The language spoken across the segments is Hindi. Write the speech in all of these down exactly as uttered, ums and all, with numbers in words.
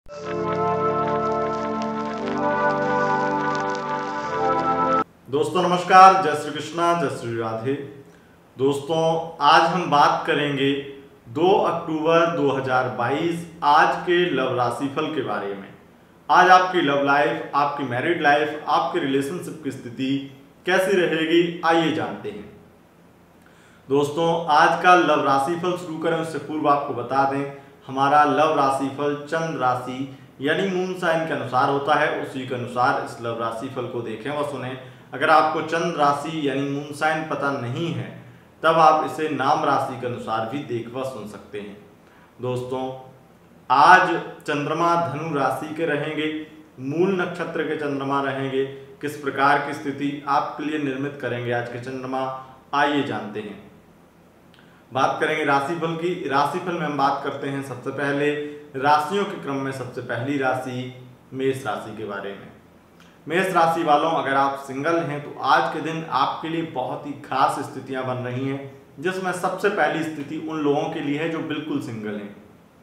दोस्तों नमस्कार, जय श्री कृष्णा, जय श्री राधे। दोस्तों आज हम बात करेंगे दो अक्टूबर दो हज़ार बाईस आज के लव राशिफल के बारे में। आज आपकी लव लाइफ, आपकी मैरिड लाइफ, आपके रिलेशनशिप की स्थिति कैसी रहेगी, आइए जानते हैं। दोस्तों आज का लव राशिफल शुरू करें उससे पूर्व आपको बता दें, हमारा लव राशिफल चंद्र राशि यानी मून साइन के अनुसार होता है। उसी के अनुसार इस लव राशिफल को देखें व सुने। अगर आपको चंद्र राशि यानी मून साइन पता नहीं है तब आप इसे नाम राशि के अनुसार भी देख व सुन सकते हैं। दोस्तों आज चंद्रमा धनु राशि के रहेंगे, मूल नक्षत्र के चंद्रमा रहेंगे। किस प्रकार की स्थिति आपके लिए निर्मित करेंगे आज के चंद्रमा, आइए जानते हैं। बात करेंगे राशिफल की। राशिफल में हम बात करते हैं सबसे पहले राशियों के क्रम में सबसे पहली राशि मेष राशि के बारे में। मेष राशि वालों, अगर आप सिंगल हैं तो आज के दिन आपके लिए बहुत ही खास स्थितियां बन रही हैं, जिसमें सबसे पहली स्थिति उन लोगों के लिए है जो बिल्कुल सिंगल हैं।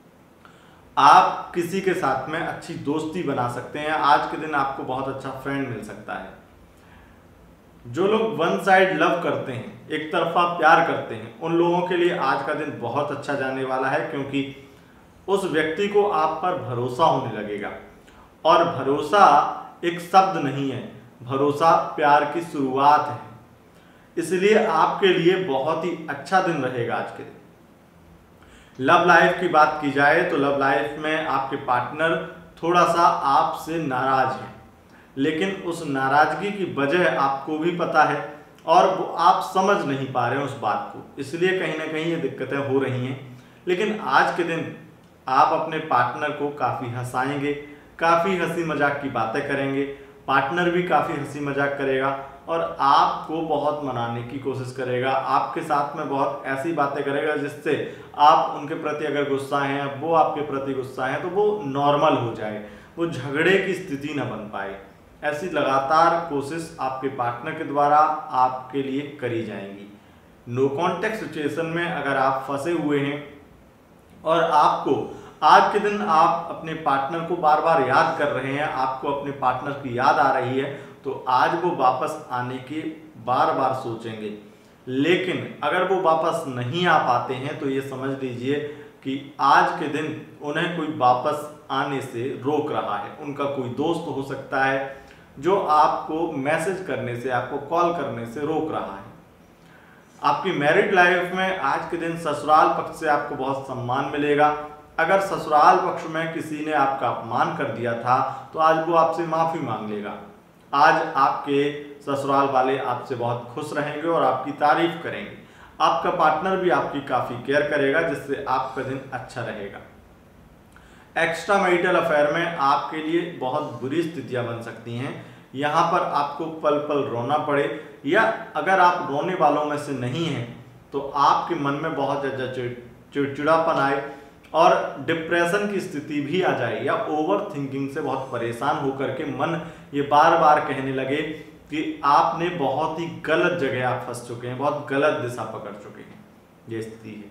आप किसी के साथ में अच्छी दोस्ती बना सकते हैं। आज के दिन आपको बहुत अच्छा फ्रेंड मिल सकता है। जो लोग वन साइड लव करते हैं, एक तरफा प्यार करते हैं, उन लोगों के लिए आज का दिन बहुत अच्छा जाने वाला है, क्योंकि उस व्यक्ति को आप पर भरोसा होने लगेगा। और भरोसा एक शब्द नहीं है, भरोसा प्यार की शुरुआत है। इसलिए आपके लिए बहुत ही अच्छा दिन रहेगा आज के दिन। लव लाइफ की बात की जाए तो लव लाइफ में आपके पार्टनर थोड़ा सा आपसे नाराज है, लेकिन उस नाराजगी की वजह आपको भी पता है और वो आप समझ नहीं पा रहे हैं उस बात को, इसलिए कहीं ना कहीं ये दिक्कतें हो रही हैं। लेकिन आज के दिन आप अपने पार्टनर को काफ़ी हंसाएंगे, काफ़ी हंसी मजाक की बातें करेंगे, पार्टनर भी काफ़ी हंसी मजाक करेगा और आपको बहुत मनाने की कोशिश करेगा। आपके साथ में बहुत ऐसी बातें करेगा जिससे आप उनके प्रति अगर गुस्सा हैं, वो आपके प्रति गुस्सा हैं, तो वो नॉर्मल हो जाए, वो झगड़े की स्थिति न बन पाए। ऐसी लगातार कोशिश आपके पार्टनर के द्वारा आपके लिए करी जाएंगी। नो कॉन्टेक्ट सिचुएशन में अगर आप फंसे हुए हैं और आपको आज के दिन आप अपने पार्टनर को बार बार याद कर रहे हैं, आपको अपने पार्टनर की याद आ रही है, तो आज वो वापस आने की बार बार सोचेंगे। लेकिन अगर वो वापस नहीं आ पाते हैं तो ये समझ लीजिए कि आज के दिन उन्हें कोई वापस आने से रोक रहा है। उनका कोई दोस्त हो सकता है जो आपको मैसेज करने से, आपको कॉल करने से रोक रहा है। आपकी मैरिड लाइफ में आज के दिन ससुराल पक्ष से आपको बहुत सम्मान मिलेगा। अगर ससुराल पक्ष में किसी ने आपका अपमान कर दिया था तो आज वो आपसे माफ़ी मांग लेगा। आज आपके ससुराल वाले आपसे बहुत खुश रहेंगे और आपकी तारीफ करेंगे। आपका पार्टनर भी आपकी काफ़ी केयर करेगा, जिससे आपका दिन अच्छा रहेगा। एक्स्ट्रा मैरिटल अफेयर में आपके लिए बहुत बुरी स्थितियां बन सकती हैं। यहाँ पर आपको पल पल रोना पड़े, या अगर आप रोने वालों में से नहीं हैं तो आपके मन में बहुत ज़्यादा चिड़चिड़ापन आए और डिप्रेशन की स्थिति भी आ जाए, या ओवर थिंकिंग से बहुत परेशान होकर के मन ये बार बार कहने लगे कि आपने बहुत ही गलत जगह आप फंस चुके हैं, बहुत गलत दिशा पकड़ चुके हैं। ये स्थिति है।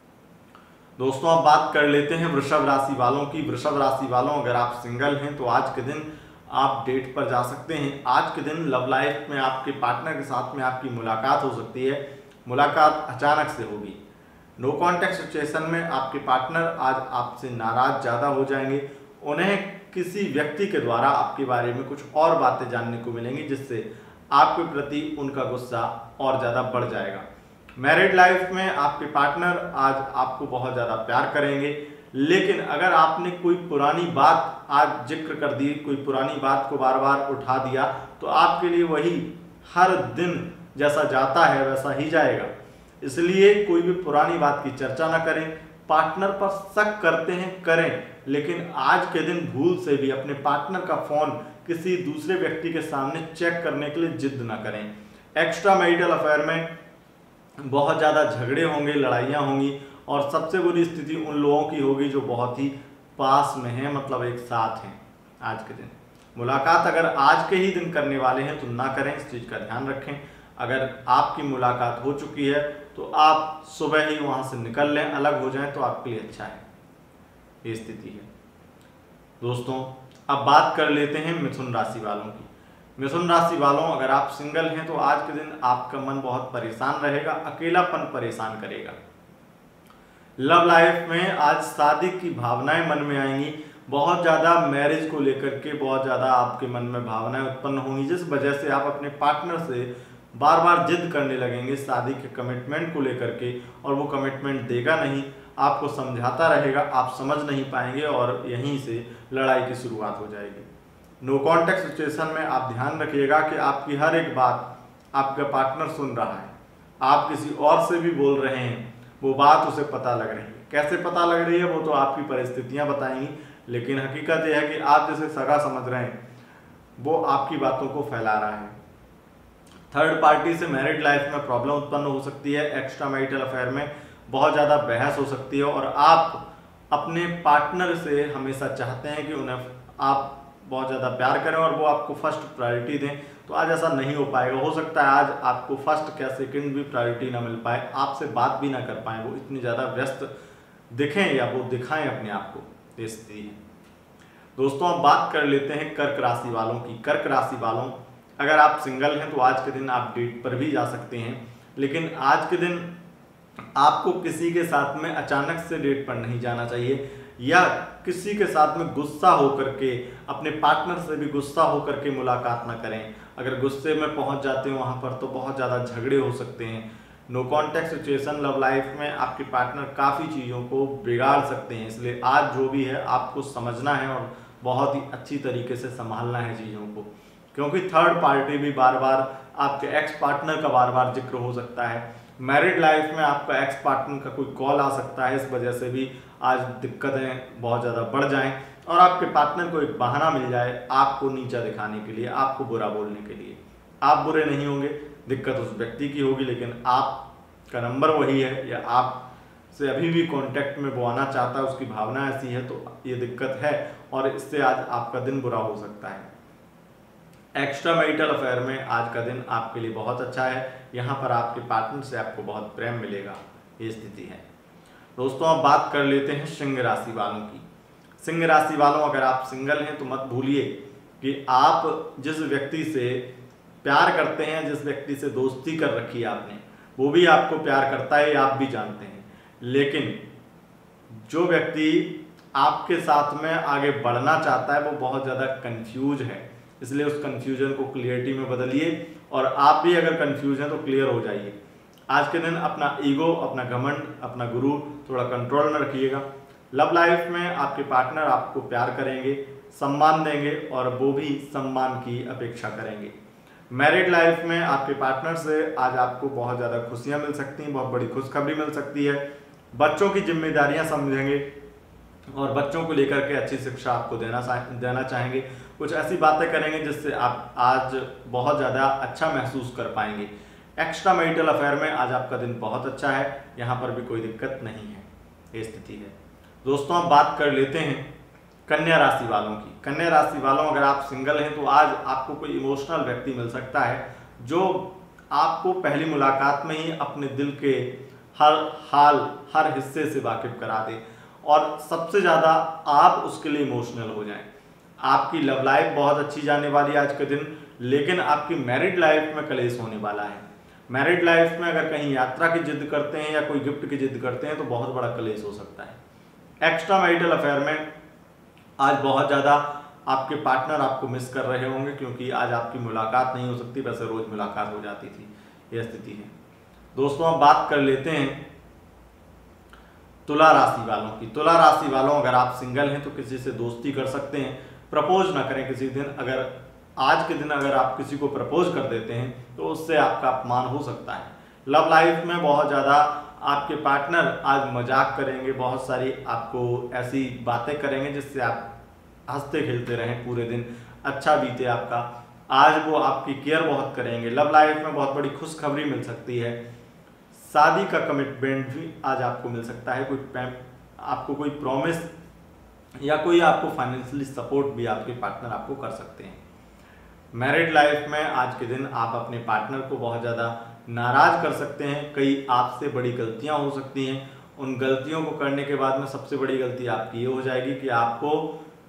दोस्तों अब बात कर लेते हैं वृषभ राशि वालों की। वृषभ राशि वालों, अगर आप सिंगल हैं तो आज के दिन आप डेट पर जा सकते हैं। आज के दिन लव लाइफ में आपके पार्टनर के साथ में आपकी मुलाकात हो सकती है। मुलाकात अचानक से होगी। नो कॉन्टेक्ट सिचुएशन में आपके पार्टनर आज आपसे नाराज ज़्यादा हो जाएंगे। उन्हें किसी व्यक्ति के द्वारा आपके बारे में कुछ और बातें जानने को मिलेंगी, जिससे आपके प्रति उनका गुस्सा और ज़्यादा बढ़ जाएगा। मैरिड लाइफ में आपके पार्टनर आज आपको बहुत ज़्यादा प्यार करेंगे, लेकिन अगर आपने कोई पुरानी बात आज जिक्र कर दी, कोई पुरानी बात को बार बार उठा दिया, तो आपके लिए वही हर दिन जैसा जाता है वैसा ही जाएगा। इसलिए कोई भी पुरानी बात की चर्चा ना करें। पार्टनर पर शक करते हैं करें, लेकिन आज के दिन भूल से भी अपने पार्टनर का फ़ोन किसी दूसरे व्यक्ति के सामने चेक करने के लिए जिद ना करें। एक्स्ट्रा मैरिटल अफेयर में बहुत ज़्यादा झगड़े होंगे, लड़ाइयाँ होंगी, और सबसे बुरी स्थिति उन लोगों की होगी जो बहुत ही पास में हैं, मतलब एक साथ हैं। आज के दिन मुलाकात अगर आज के ही दिन करने वाले हैं तो ना करें, इस चीज़ का ध्यान रखें। अगर आपकी मुलाकात हो चुकी है तो आप सुबह ही वहाँ से निकल लें, अलग हो जाएं तो आपके लिए अच्छा है। ये स्थिति है। दोस्तों अब बात कर लेते हैं मिथुन राशि वालों की। मिथुन राशि वालों, अगर आप सिंगल हैं तो आज के दिन आपका मन बहुत परेशान रहेगा, अकेलापन परेशान करेगा। लव लाइफ में आज शादी की भावनाएं मन में आएंगी, बहुत ज़्यादा मैरिज को लेकर के बहुत ज़्यादा आपके मन में भावनाएं उत्पन्न होंगी, जिस वजह से आप अपने पार्टनर से बार बार जिद करने लगेंगे शादी के कमिटमेंट को लेकर के, और वो कमिटमेंट देगा नहीं, आपको समझाता रहेगा, आप समझ नहीं पाएंगे और यहीं से लड़ाई की शुरुआत हो जाएगी। नो कॉन्टैक्ट सिचुएशन में आप ध्यान रखिएगा कि आपकी हर एक बात आपका पार्टनर सुन रहा है, आप किसी और से भी बोल रहे हैं, वो बात उसे पता लग रही है। कैसे पता लग रही है वो तो आपकी परिस्थितियां बताएंगी, लेकिन हकीकत यह है कि आप जिसे सगा समझ रहे हैं वो आपकी बातों को फैला रहा है। थर्ड पार्टी से मैरिड लाइफ में प्रॉब्लम उत्पन्न हो सकती है, एक्स्ट्रा मैरिटल अफेयर में बहुत ज़्यादा बहस हो सकती है, और आप अपने पार्टनर से हमेशा चाहते हैं कि उन्हें आप बहुत ज़्यादा प्यार करें और वो आपको फर्स्ट प्रायोरिटी दें, तो आज ऐसा नहीं हो पाएगा। हो सकता है आज आपको फर्स्ट क्या सेकंड भी प्रायोरिटी ना मिल पाए, आपसे बात भी ना कर पाए, वो इतनी ज़्यादा व्यस्त दिखें या वो दिखाएं अपने आप को, ये स्थिति है। दोस्तों अब बात कर लेते हैं कर्क राशि वालों की। कर्क राशि वालों, अगर आप सिंगल हैं तो आज के दिन आप डेट पर भी जा सकते हैं, लेकिन आज के दिन आपको किसी के साथ में अचानक से डेट पर नहीं जाना चाहिए, या किसी के साथ में गुस्सा होकर के, अपने पार्टनर से भी गुस्सा होकर के मुलाकात ना करें। अगर गुस्से में पहुंच जाते हैं वहां पर तो बहुत ज़्यादा झगड़े हो सकते हैं। No contact situation love life में आपके पार्टनर काफ़ी चीज़ों को बिगाड़ सकते हैं, इसलिए आज जो भी है आपको समझना है और बहुत ही अच्छी तरीके से संभालना है चीज़ों को, क्योंकि थर्ड पार्टी भी बार बार आपके एक्स पार्टनर का बार बार जिक्र हो सकता है। मैरिड लाइफ में आपका एक्स पार्टनर का कोई कॉल आ सकता है, इस वजह से भी आज दिक्कतें बहुत ज़्यादा बढ़ जाएं और आपके पार्टनर को एक बहाना मिल जाए आपको नीचा दिखाने के लिए, आपको बुरा बोलने के लिए। आप बुरे नहीं होंगे, दिक्कत उस व्यक्ति की होगी, लेकिन आपका नंबर वही है या आप से अभी भी कांटेक्ट में वो आना चाहता है, उसकी भावना ऐसी है, तो ये दिक्कत है और इससे आज आपका दिन बुरा हो सकता है। एक्स्ट्रा मैरिटल अफेयर में आज का दिन आपके लिए बहुत अच्छा है, यहाँ पर आपके पार्टनर से आपको बहुत प्रेम मिलेगा, ये स्थिति है। दोस्तों अब बात कर लेते हैं सिंह राशि वालों की। सिंह राशि वालों, अगर आप सिंगल हैं तो मत भूलिए कि आप जिस व्यक्ति से प्यार करते हैं, जिस व्यक्ति से दोस्ती कर रखी है आपने, वो भी आपको प्यार करता है, आप भी जानते हैं, लेकिन जो व्यक्ति आपके साथ में आगे बढ़ना चाहता है वो बहुत ज़्यादा कंफ्यूज है, इसलिए उस कंफ्यूजन को क्लियरिटी में बदलिए और आप भी अगर कंफ्यूज हैं तो क्लियर हो जाइए। आज के दिन अपना ईगो, अपना घमंड, अपना गुरूर थोड़ा कंट्रोल में रखिएगा। लव लाइफ में आपके पार्टनर आपको प्यार करेंगे, सम्मान देंगे और वो भी सम्मान की अपेक्षा करेंगे। मैरिड लाइफ में आपके पार्टनर से आज आपको बहुत ज़्यादा खुशियाँ मिल सकती हैं, बहुत बड़ी खुशखबरी मिल सकती है। बच्चों की जिम्मेदारियाँ समझेंगे और बच्चों को लेकर के अच्छी शिक्षा आपको देना देना चाहेंगे। कुछ ऐसी बातें करेंगे जिससे आप आज बहुत ज़्यादा अच्छा महसूस कर पाएंगे। एक्स्ट्रा मैरिटल अफेयर में आज आपका दिन बहुत अच्छा है, यहाँ पर भी कोई दिक्कत नहीं है, ये स्थिति है। दोस्तों अब बात कर लेते हैं कन्या राशि वालों की। कन्या राशि वालों, अगर आप सिंगल हैं तो आज आपको कोई इमोशनल व्यक्ति मिल सकता है जो आपको पहली मुलाकात में ही अपने दिल के हर हाल, हर हिस्से से वाकिफ करा दे और सबसे ज़्यादा आप उसके लिए इमोशनल हो जाएं। आपकी लव लाइफ बहुत अच्छी जाने वाली है आज के दिन, लेकिन आपकी मैरिड लाइफ में कलेश होने वाला है। मैरिड लाइफ में अगर कहीं यात्रा की जिद करते हैं या कोई गिफ्ट की जिद करते हैं तो बहुत बड़ा कलेश हो सकता है। एक्स्ट्रा मैरिटल अफेयर में आज बहुत ज़्यादा आपके पार्टनर आपको मिस कर रहे होंगे, क्योंकि आज आपकी मुलाकात नहीं हो सकती, वैसे रोज मुलाकात हो जाती थी, यह स्थिति है। दोस्तों अब बात कर लेते हैं तुला राशि वालों की। तुला राशि वालों, अगर आप सिंगल हैं तो किसी से दोस्ती कर सकते हैं, प्रपोज ना करें किसी दिन। अगर आज के दिन अगर आप किसी को प्रपोज कर देते हैं तो उससे आपका अपमान हो सकता है। लव लाइफ में बहुत ज़्यादा आपके पार्टनर आज मजाक करेंगे, बहुत सारी आपको ऐसी बातें करेंगे जिससे आप हंसते खेलते रहें पूरे दिन, अच्छा बीते आपका। आज वो आपकी केयर बहुत करेंगे। लव लाइफ में बहुत बड़ी खुशखबरी मिल सकती है, शादी का कमिटमेंट भी आज आपको मिल सकता है, कोई आपको कोई प्रॉमिस या कोई आपको फाइनेंशियली सपोर्ट भी आपके पार्टनर आपको कर सकते हैं। मैरिड लाइफ में आज के दिन आप अपने पार्टनर को बहुत ज़्यादा नाराज़ कर सकते हैं, कई आपसे बड़ी गलतियां हो सकती हैं। उन गलतियों को करने के बाद में सबसे बड़ी गलती आपकी ये हो जाएगी कि आपको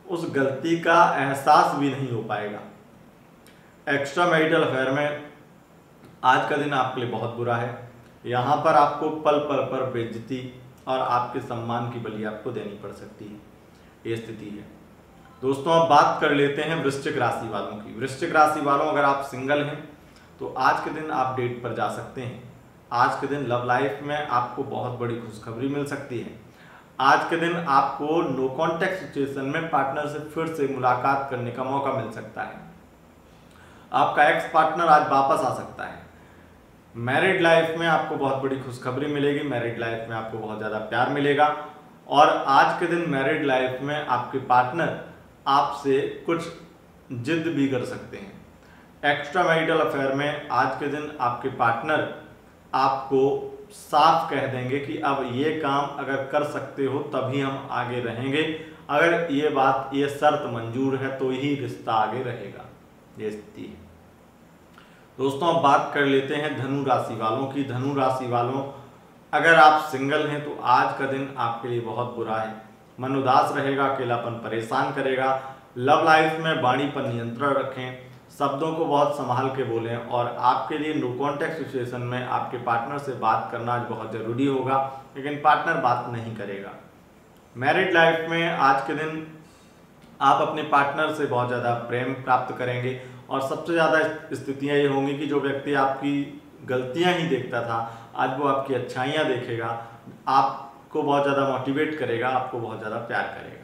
उस गलती का एहसास भी नहीं हो पाएगा। एक्स्ट्रा मैरिटल अफेयर में आज का दिन आपके लिए बहुत बुरा है। यहाँ पर आपको पल पल पर बेइज्जती और आपके सम्मान की बलि आपको देनी पड़ सकती है, ये स्थिति है। दोस्तों अब बात कर लेते हैं वृश्चिक राशि वालों की। वृश्चिक राशि वालों, अगर आप सिंगल हैं तो आज के दिन आप डेट पर जा सकते हैं। आज के दिन लव लाइफ में आपको बहुत बड़ी खुशखबरी मिल सकती है। आज के दिन आपको नो कॉन्टैक्ट सिचुएशन में पार्टनर से फिर से मुलाकात करने का मौका मिल सकता है। आपका एक्स पार्टनर आज वापस आ सकता है। मैरिड लाइफ में आपको बहुत बड़ी खुशखबरी मिलेगी। मैरिड लाइफ में आपको बहुत ज़्यादा प्यार मिलेगा और आज के दिन मैरिड लाइफ में आपके पार्टनर आपसे कुछ जिद भी कर सकते हैं। एक्स्ट्रा मैरिटल अफेयर में आज के दिन आपके पार्टनर आपको साफ कह देंगे कि अब ये काम अगर कर सकते हो तभी हम आगे रहेंगे, अगर ये बात ये शर्त मंजूर है तो ही रिश्ता आगे रहेगा, ये स्थिति है। दोस्तों अब बात कर लेते हैं धनु राशि वालों की। धनु राशि वालों, अगर आप सिंगल हैं तो आज का दिन आपके लिए बहुत बुरा है। मन उदास रहेगा, अकेलापन परेशान करेगा। लव लाइफ में वाणी पर नियंत्रण रखें, शब्दों को बहुत संभाल के बोलें और आपके लिए नो कॉन्टैक्ट सिचुएशन में आपके पार्टनर से बात करना आज बहुत ज़रूरी होगा, लेकिन पार्टनर बात नहीं करेगा। मैरिड लाइफ में आज के दिन आप अपने पार्टनर से बहुत ज़्यादा प्रेम प्राप्त करेंगे और सबसे ज़्यादा स्थितियाँ ये होंगी कि जो व्यक्ति आपकी गलतियाँ ही देखता था आज वो आपकी अच्छाइयाँ देखेगा, आपको बहुत ज़्यादा मोटिवेट करेगा, आपको बहुत ज़्यादा प्यार करेगा।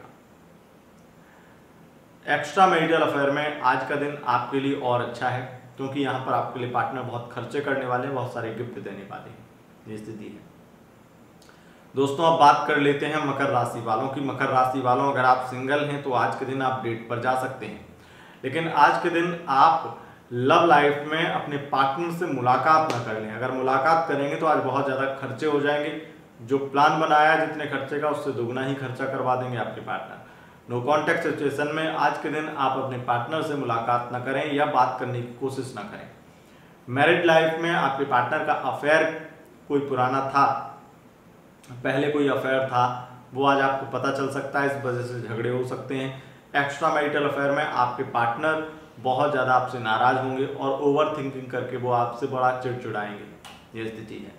एक्स्ट्रा मैरिटल अफेयर में आज का दिन आपके लिए और अच्छा है क्योंकि यहाँ पर आपके लिए पार्टनर बहुत खर्चे करने वाले हैं, बहुत सारे गिफ्ट देने वाले हैं, ये स्थिति है। दोस्तों अब बात कर लेते हैं मकर राशि वालों की। मकर राशि वालों, अगर आप सिंगल हैं तो आज के दिन आप डेट पर जा सकते हैं, लेकिन आज के दिन आप लव लाइफ में अपने पार्टनर से मुलाकात ना कर लें। अगर मुलाकात करेंगे तो आज बहुत ज़्यादा खर्चे हो जाएंगे। जो प्लान बनाया है जितने खर्चे का उससे दोगुना ही खर्चा करवा देंगे आपके पार्टनर। नो कॉन्टैक्ट सिचुएशन में आज के दिन आप अपने पार्टनर से मुलाकात ना करें या बात करने की कोशिश ना करें। मैरिड लाइफ में आपके पार्टनर का अफेयर कोई पुराना था, पहले कोई अफेयर था, वो आज आपको पता चल सकता है, इस वजह से झगड़े हो सकते हैं। एक्स्ट्रा मैरिटल अफेयर में आपके पार्टनर बहुत ज़्यादा आपसे नाराज होंगे और ओवर थिंकिंग करके वो आपसे बड़ा चिड़चिड़ाएंगे, ये स्थिति है।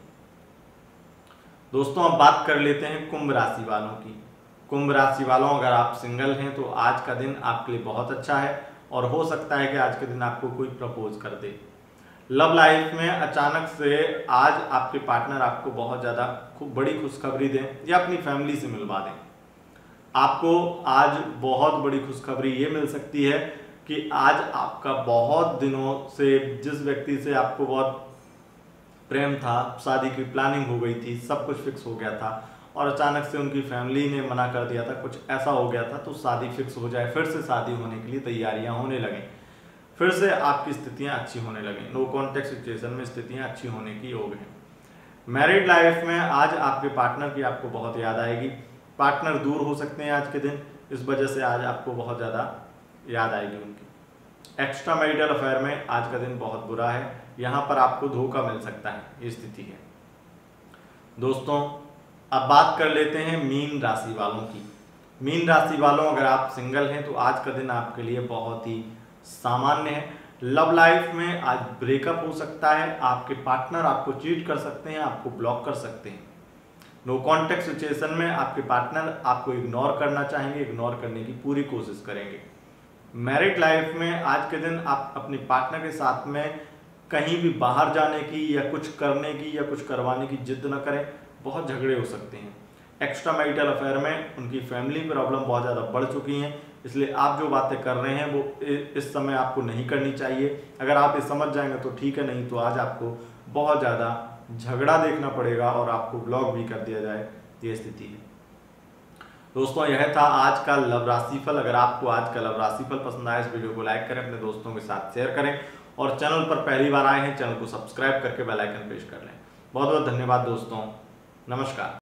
दोस्तों अब बात कर लेते हैं कुंभ राशि वालों की। कुंभ राशि वालों, अगर आप सिंगल हैं तो आज का दिन आपके लिए बहुत अच्छा है और हो सकता है कि आज के दिन आपको कोई प्रपोज कर दे। लव लाइफ में अचानक से आज आपके पार्टनर आपको बहुत ज़्यादा खूब बड़ी खुशखबरी दें या अपनी फैमिली से मिलवा दें। आपको आज बहुत बड़ी खुशखबरी ये मिल सकती है कि आज आपका बहुत दिनों से जिस व्यक्ति से आपको बहुत प्रेम था, शादी की प्लानिंग हो गई थी, सब कुछ फिक्स हो गया था और अचानक से उनकी फैमिली ने मना कर दिया था, कुछ ऐसा हो गया था तो शादी फिक्स हो जाए, फिर से शादी होने के लिए तैयारियां होने लगें, फिर से आपकी स्थितियां अच्छी होने लगें। नो कॉन्टैक्ट सिचुएशन में स्थितियां अच्छी होने की योग है। मैरिड लाइफ में आज आपके पार्टनर की आपको बहुत याद आएगी। पार्टनर दूर हो सकते हैं आज के दिन, इस वजह से आज आपको बहुत ज़्यादा याद आएगी उनकी। एक्स्ट्रा मैरिटल अफेयर में आज का दिन बहुत बुरा है, यहाँ पर आपको धोखा मिल सकता है, ये स्थिति है। दोस्तों अब बात कर लेते हैं मीन राशि वालों की। मीन राशि वालों, अगर आप सिंगल हैं तो आज का दिन आपके लिए बहुत ही सामान्य है। लव लाइफ में आज ब्रेकअप हो सकता है, आपके पार्टनर आपको चीट कर सकते हैं, आपको ब्लॉक कर सकते हैं। नो कॉन्टैक्ट सिचुएशन में आपके पार्टनर आपको इग्नोर करना चाहेंगे, इग्नोर करने की पूरी कोशिश करेंगे। मैरिड लाइफ में आज के दिन आप अपने पार्टनर के साथ में कहीं भी बाहर जाने की या कुछ करने की या कुछ करवाने की जिद न करें, बहुत झगड़े हो सकते हैं। एक्स्ट्रा मैरिटल अफेयर में उनकी फैमिली प्रॉब्लम बहुत ज़्यादा बढ़ चुकी हैं, इसलिए आप जो बातें कर रहे हैं वो इस समय आपको नहीं करनी चाहिए। अगर आप ये समझ जाएंगे तो ठीक है, नहीं तो आज आपको बहुत ज़्यादा झगड़ा देखना पड़ेगा और आपको ब्लॉक भी कर दिया जाए, ये स्थिति है। दोस्तों यह था आज का लव राशिफल। अगर आपको आज का लव राशिफल पसंद आया, इस वीडियो को लाइक करें, अपने दोस्तों के साथ शेयर करें और चैनल पर पहली बार आए हैं चैनल को सब्सक्राइब करके बेल आइकन प्रेस कर लें। बहुत बहुत धन्यवाद दोस्तों, नमस्कार।